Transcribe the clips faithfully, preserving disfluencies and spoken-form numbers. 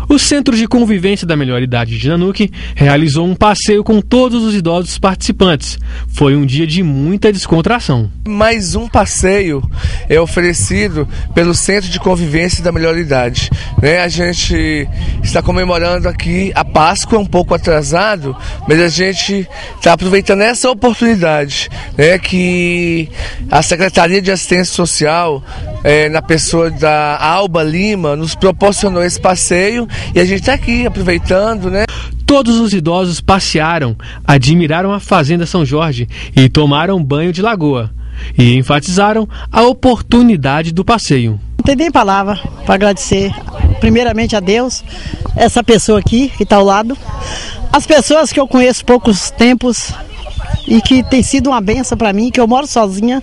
O Centro de Convivência da Melhor Idade de Nanuque realizou um passeio com todos os idosos participantes. Foi um dia de muita descontração. Mais um passeio é oferecido pelo Centro de Convivência da Melhor Idade. Né? A gente está comemorando aqui a Páscoa, um pouco atrasado, mas a gente está aproveitando essa oportunidade, né, que a Secretaria de Assistência Social, é, na pessoa da Alba Lima, nos proporcionou esse passeio e a gente está aqui aproveitando, né? Todos os idosos passearam, admiraram a Fazenda São Jorge e tomaram banho de lagoa. E enfatizaram a oportunidade do passeio. Não tem nem palavra para agradecer, primeiramente a Deus, essa pessoa aqui que está ao lado, as pessoas que eu conheço poucos tempos e que tem sido uma benção para mim, que eu moro sozinha,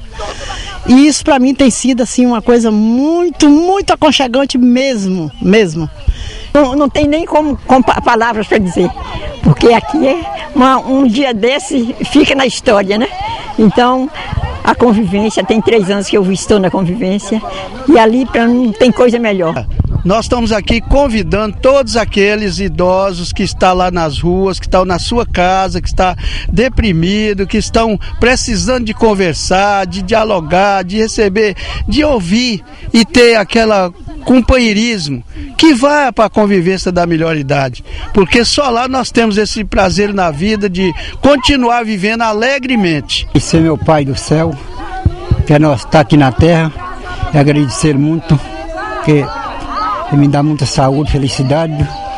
e isso para mim tem sido assim uma coisa muito, muito aconchegante mesmo, mesmo. Não, não tem nem como, como palavras para dizer, porque aqui é uma, um dia desse fica na história, né? Então, a convivência, tem três anos que eu estou na convivência, e ali para mim não tem coisa melhor. Nós estamos aqui convidando todos aqueles idosos que estão lá nas ruas, que estão na sua casa, que estão deprimidos, que estão precisando de conversar, de dialogar, de receber, de ouvir e ter aquela companheirismo que vai para a convivência da melhor idade, porque só lá nós temos esse prazer na vida de continuar vivendo alegremente. E ser meu Pai do céu, que nós está aqui na terra, e agradecer muito, porque Ele me dá muita saúde, felicidade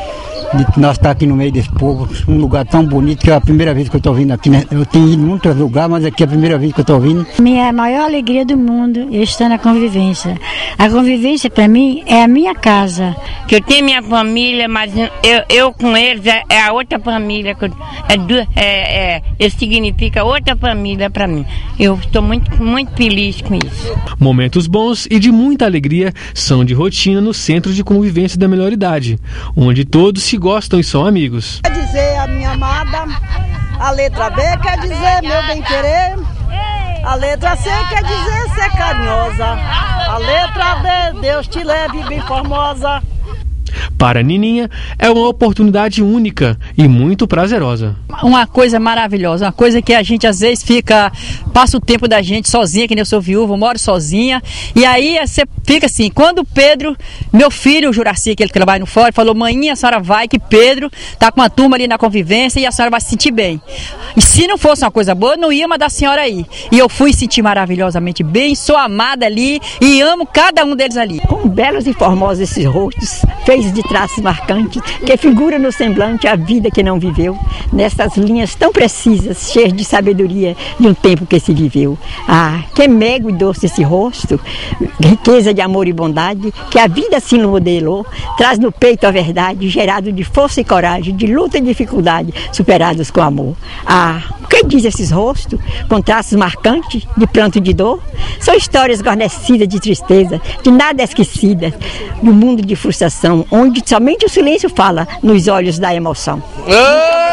de nós estar aqui no meio desse povo, um lugar tão bonito, que é a primeira vez que eu estou vindo aqui, né? Eu tenho ido em muitos lugares, mas aqui é a primeira vez que eu estou vindo. Minha maior alegria do mundo é estar na convivência. A convivência para mim é a minha casa. Que eu tenho minha família, mas eu, eu com eles é, é a outra família, é, é, é, isso significa outra família para mim. Eu estou muito, muito feliz com isso. Momentos bons e de muita alegria são de rotina no Centro de Convivência da Melhor Idade, onde todos se gostam e são amigos. Quer dizer a minha amada, a letra B quer dizer meu bem-querer, a letra C quer dizer ser carinhosa, a letra D, Deus te leve bem formosa. Para a Nininha, é uma oportunidade única e muito prazerosa. Uma coisa maravilhosa, uma coisa que a gente às vezes fica, passa o tempo da gente sozinha, que nem eu sou viúva, eu moro sozinha, e aí você fica assim, quando o Pedro, meu filho, o Juraci, que ele trabalha no fora, falou, mãinha, a senhora vai, que Pedro tá com uma turma ali na convivência e a senhora vai se sentir bem. E se não fosse uma coisa boa, eu não ia mandar a senhora ir. E eu fui sentir maravilhosamente bem, sou amada ali e amo cada um deles ali. Com belos e formosos esses rostos, feitos de traços marcantes, que figura no semblante a vida que não viveu, nessas linhas tão precisas, cheias de sabedoria de um tempo que se viveu. Ah, que mego e doce esse rosto, riqueza de amor e bondade, que a vida assim modelou, traz no peito a verdade, gerado de força e coragem, de luta e dificuldade, superados com amor. Ah, o que diz esses rostos, com traços marcantes, de pranto e de dor? São histórias guarnecidas de tristeza, de nada esquecidas, de um mundo de frustração, onde somente o silêncio fala nos olhos da emoção.